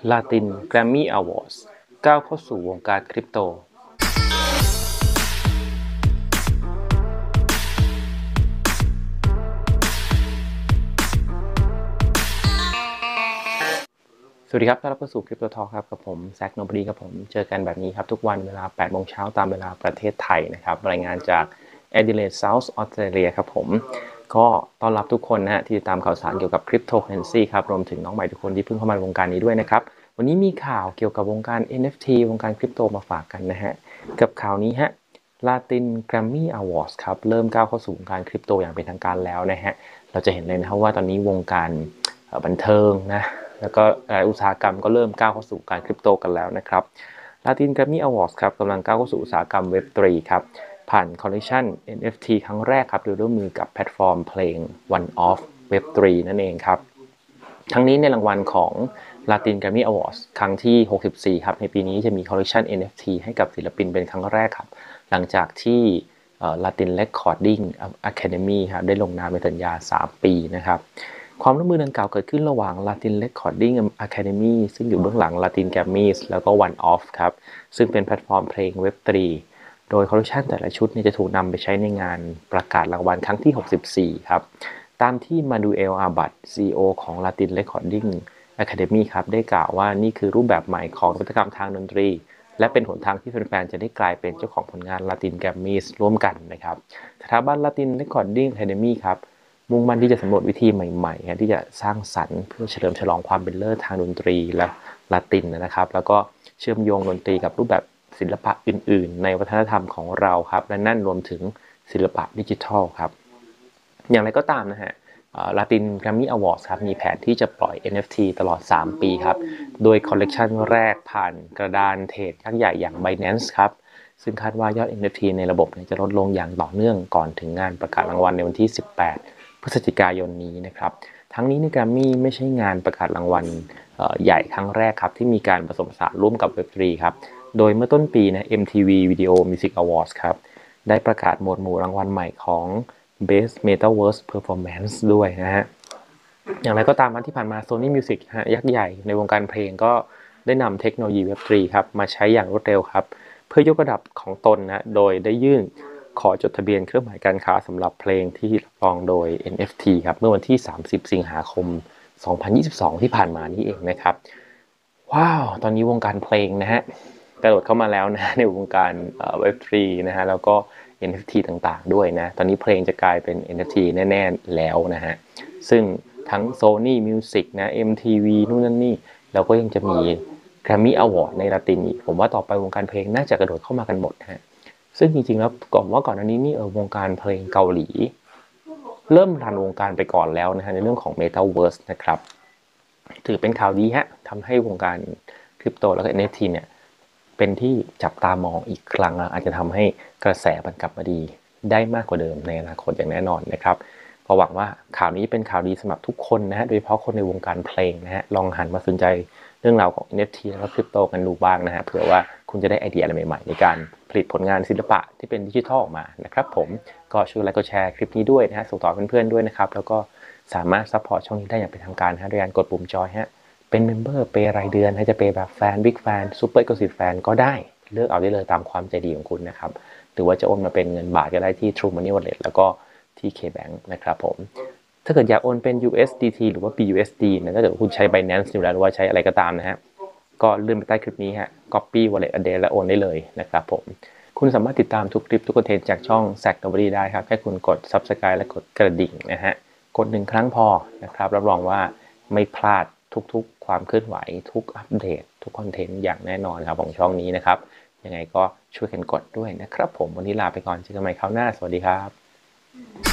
Latin Grammy Awards ก้าวเข้าสู่วงการคริปโตสวัสดีครับต้อนรับเข้าสู่คริปโตทอล์คครับกับผมแซคโนบดีครับผมเจอกันแบบนี้ครับทุกวันเวลา 8 โมงเช้าตามเวลาประเทศไทยนะครับรายงานจากแอดิเลดเซาท์ออสเตรเลียครับผมก็ต้อนรับทุกคนนะฮะที่ติดตามข่าวสารเกี่ยวกับคริปโตเคอเรนซีครับรวมถึงน้องใหม่ทุกคนที่เพิ่งเข้ามาในวงการนี้ด้วยนะครับวันนี้มีข่าวเกี่ยวกับวงการ NFT วงการคริปโตมาฝากกันนะฮะกับข่าวนี้ฮะ Latin Grammy Awards ครับเริ่มก้าวเข้าสู่วงการคริปโตอย่างเป็นทางการแล้วนะฮะเราจะเห็นเลยนะครับว่าตอนนี้วงการบันเทิงนะแล้วก็อุตสาหกรรมก็เริ่มก้าวเข้าสู่การคริปโตกันแล้วนะครับ Latin Grammy Awards ครับกำลังก้าวเข้าสู่อุตสาหกรรม Web3 ครับผ่านคอลเลคชัน NFT ครั้งแรกครับโดยร่วมมือกับแพลตฟอร์มเพลง One Off Web3 นั่นเองครับทั้งนี้ในรางวัลของ Latin Grammy Awards ครั้งที่ 64 ครับในปีนี้จะมีคอลเลคชัน NFT ให้กับศิลปินเป็นครั้งแรกครับหลังจากที่Latin Recording Academy ครับได้ลงนามในสัญญา 3 ปีนะครับความร่วมมือดังกล่าวเกิดขึ้นระหว่าง Latin Recording Academy ซึ่งอยู่เบื้องหลัง Latin Grammys แล้วก็ One Off ครับซึ่งเป็นแพลตฟอร์มเพลง Web3 โดยคอลเลคชันแต่ละชุดจะถูกนำไปใช้ในงานประกาศรางวัลครั้งที่ 64 ครับตามที่มาดูเอลอาบัต CEO ของ Latin Recording Academy ครับได้กล่าวว่านี่คือรูปแบบใหม่ของนวัตกรรมทางดนตรีและเป็นหนทางที่แฟนๆจะได้กลายเป็นเจ้าของผลงาน Latin Grammys ร่วมกันนะครับสถาบัน Latin Recording Academy ครับมุ่งมั่นที่จะสำรวจวิธีใหม่ๆที่จะสร้างสรรค์เพื่อเฉลิมฉลองความเป็นเลิศทางดนตรีและลาตินนะครับแล้วก็เชื่อมโยงดนตรีกับรูปแบบศิลปะอื่นๆในวัฒนธรรมของเราครับและนั่นรวมถึงศิลปะดิจิทัลครับอย่างไรก็ตามนะฮะLatin Grammy Awards ครับมีแผนที่จะปล่อย NFT ตลอด 3 ปีครับโดยคอลเลกชันแรกผ่านกระดานเทรดยักษ์ใหญ่อย่าง Binance ครับซึ่งคาดว่ายอด NFT ในระบบจะลดลงอย่างต่อเนื่องก่อนถึงงานประกาศรางวัลในวันที่ 18 พฤศจิกายนนี้นะครับทั้งนี้ใน Grammy ไม่ใช่งานประกาศรางวัลใหญ่ครั้งแรกครับที่มีการผสมผสานร่วมกับ Web3 ครับโดยเมื่อต้นปีนะ MTV Video Music Awards ครับได้ประกาศหมวดหมู่รางวัลใหม่ของ Best Metaverse Performance ด้วยนะฮะอย่างไรก็ตามที่ผ่านมา Sony Music ยักษ์ใหญ่ในวงการเพลงก็ได้นำเทคโนโลยี Web3 ครับมาใช้อย่างรวดเร็วครับเพื่อยกระดับของตนนะโดยได้ยื่นขอจดทะเบียนเครื่องหมายการค้าสำหรับเพลงที่รับรองโดย NFT ครับเมื่อวันที่ 30 สิงหาคม 2022 ที่ผ่านมานี้เองนะครับว้าวตอนนี้วงการเพลงนะฮะกระโดดเข้ามาแล้วนะในวงการWeb3 นะฮะแล้วก็NFT ต่างๆด้วยนะตอนนี้เพลงจะกลายเป็น NFT แน่ๆแล้วนะฮะซึ่งทั้ง Sony Music นะ MTV นู่นนั่นนี่แล้วก็ยังจะมี Grammy Award ในลาตินอีกผมว่าต่อไปวงการเพลงน่าจะกระโดดเข้ามากันหมดนะฮะซึ่งจริงๆแล้วก่อนหน้านี้นี่วงการเพลงเกาหลีเริ่มรันวงการไปก่อนแล้วนะฮะในเรื่องของ Metaverse นะครับถือเป็นข่าวดีฮะทำให้วงการคริปโตแล้วก็ NFT เนี่ยเป็นที่จับตามองอีกครั้งอาจจะทำให้กระแสมันกลับมาดีได้มากกว่าเดิมในอนาคตอย่างแน่นอนนะครับก็หวังว่าข่าวนี้เป็นข่าวดีสำหรับทุกคนนะฮะโดยเฉพาะคนในวงการเพลงนะฮะลองหันมาสนใจเรื่องราวของ NFT แล้วก็คริปโตกันดูบ้างนะฮะเผื่อว่าคุณจะได้ไอเดียอะไรใหม่ๆในการผลิตผลงานศิลปะที่เป็นดิจิทัลออกมานะครับผมก็ช่วยไลค์กดแชร์คลิปนี้ด้วยนะฮะส่งต่อเพื่อนๆด้วยนะครับแล้วก็สามารถซัพพอร์ตช่องนี้ได้อย่างเป็นทางการฮะโดยการกดปุ่มจอยฮะเป็นเมมเบอร์เปย์รายเดือนให้จะเปย์แบบแฟนบิ๊กแฟนซูเปอร์เอ็กซ์คลูซีฟแฟนก็ได้เลือกเอาได้เลยตามความใจดีของคุณนะครับหรือว่าจะโอนมาเป็นเงินบาทก็ได้ที่ True Money Wallet แล้วก็ที่ KBank นะครับผมถ้าเกิดอยากโอนเป็น USDT หรือว่า BUSD นะถ้าเกิดคุณใช้ Binance อยู่แล้วหรือว่าใช้อะไรก็ตามนะฮะก็เลื่อนไปใต้คลิปนี้ฮะ Copy Wallet Address และโอนได้เลยนะครับผมคุณสามารถติดตามทุกคลิปทุกคอนเทนต์จากช่อง Zack Nobody ได้ครับแค่คุณกด Subscribe และกดกระดิ่งนะฮะกด1 ครั้งพอนะครับรับรองว่าไม่พลาดทุกๆความเคลื่อนไหวทุกอัปเดตทุกคอนเทนต์อย่างแน่นอนครับของช่องนี้นะครับยังไงก็ช่วยกันกดด้วยนะครับผมวันนี้ลาไปก่อนเจอกันใหม่คราวหน้าสวัสดีครับ